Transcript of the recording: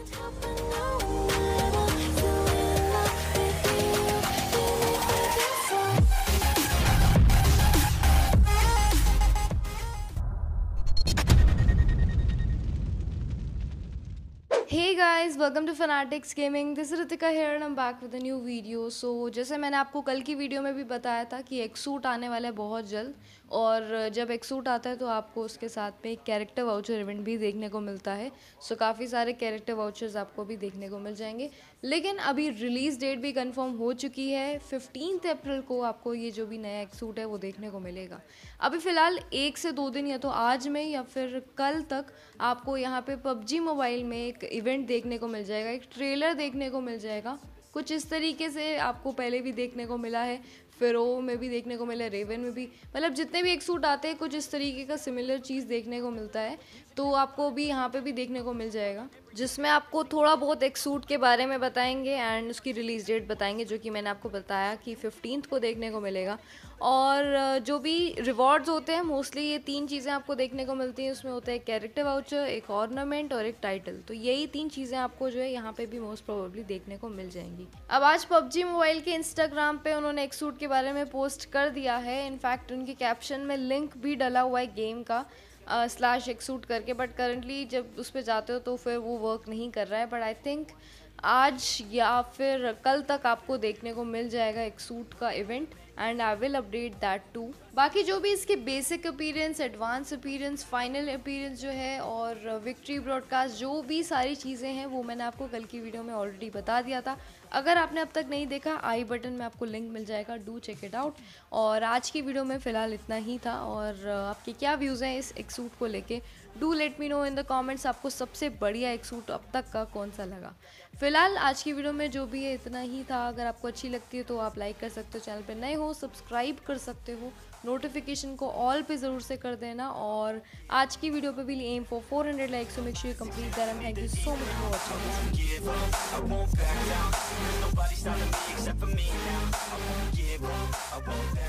Hey guys, welcome to Fanatics Gaming. This is Ritika here and I'm back with a new video. So जैसे मैंने आपको कल की video में भी बताया था कि एक सूट आने वाला है बहुत जल्द, और जब एक सूट आता है तो आपको उसके साथ में एक कैरेक्टर वाउचर इवेंट भी देखने को मिलता है. सो काफ़ी सारे कैरेक्टर वाउचर्स आपको भी देखने को मिल जाएंगे. लेकिन अभी रिलीज़ डेट भी कंफर्म हो चुकी है. 15 अप्रैल को आपको ये जो भी नया एक सूट है वो देखने को मिलेगा. अभी फ़िलहाल 1 से 2 दिन या तो आज में या फिर कल तक आपको यहाँ पे PUBG मोबाइल में एक इवेंट देखने को मिल जाएगा, एक ट्रेलर देखने को मिल जाएगा. कुछ इस तरीके से आपको पहले भी देखने को मिला है, फ़िरो में भी देखने को मिला है, रेवन में भी, मतलब जितने भी एक सूट आते हैं कुछ इस तरीके का सिमिलर चीज़ देखने को मिलता है. तो आपको भी यहाँ पे भी देखने को मिल जाएगा, जिसमें आपको थोड़ा बहुत एक सूट के बारे में बताएंगे एंड उसकी रिलीज़ डेट बताएंगे, जो कि मैंने आपको बताया कि 15 को देखने को मिलेगा. और जो भी रिवॉर्ड्स होते हैं मोस्टली ये 3 चीज़ें आपको देखने को मिलती हैं. उसमें होता है एक कैरेक्टर वाउचर, एक ऑर्नामेंट और एक टाइटल. तो यही 3 चीज़ें आपको जो है यहाँ पे भी मोस्ट प्रोबेबली देखने को मिल जाएंगी. अब आज PUBG मोबाइल के इंस्टाग्राम पे उन्होंने एक सूट के बारे में पोस्ट कर दिया है. इनफैक्ट उनके कैप्शन में लिंक भी डला हुआ है गेम का / एक सूट करके, बट करंटली जब उस पर जाते हो तो फिर वो वर्क नहीं कर रहा है. बट आई थिंक आज या फिर कल तक आपको देखने को मिल जाएगा एक सूट का event and I will update that too. बाकी जो भी इसके basic appearance, advance appearance, final appearance जो है और विक्ट्री ब्रॉडकास्ट, जो भी सारी चीज़ें हैं वो मैंने आपको कल की वीडियो में ऑलरेडी बता दिया था. अगर आपने अब तक नहीं देखा, आई बटन में आपको लिंक मिल जाएगा, डू चेक इट आउट. और आज की वीडियो में फ़िलहाल इतना ही था. और आपके क्या व्यूज़ हैं इस एक सूट को लेके, do let me know in the comments. आपको सबसे बढ़िया एक सूट अब तक का कौन सा लगा. फ़िलहाल आज की वीडियो में जो भी है इतना ही था. अगर आपको अच्छी लगती है तो आप लाइक कर सकते हो, चैनल पे नए हो सब्सक्राइब कर सकते हो, नोटिफिकेशन को ऑल पे ज़रूर से कर देना. और आज की वीडियो पे भी aim for 400 likes, so make sure you complete that and thank you so much for watching. Nobody stopping me except for me now. I won't give up, I won't back